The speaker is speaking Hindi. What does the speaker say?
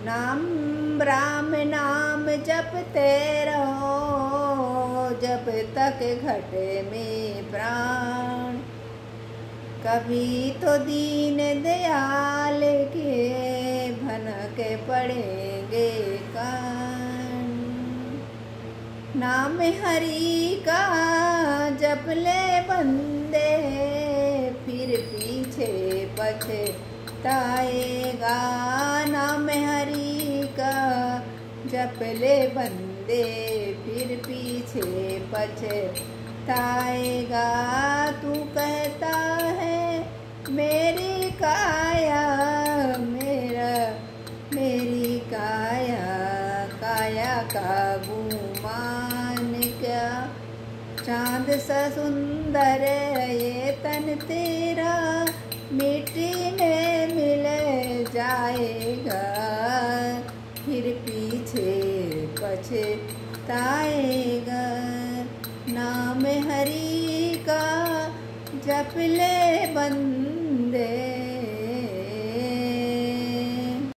नाम राम नाम जपते रहो जब तक घटे में प्राण। कभी तो दीन दयाल के भनक पड़ेंगे कान। नाम हरि का जप ले बंदे फिर पीछे पछताएगा। नाम हरि का जप ले बंदे फिर पीछे पछताएगा। तू कहता है मेरी काया मेरी काया काया का गुमान क्या। चांद सा सुंदर ये तन तेरा मिट्टी में मिल जाएगा। फिर पीछे पछताएगा। नाम हरि का जप ले बंदे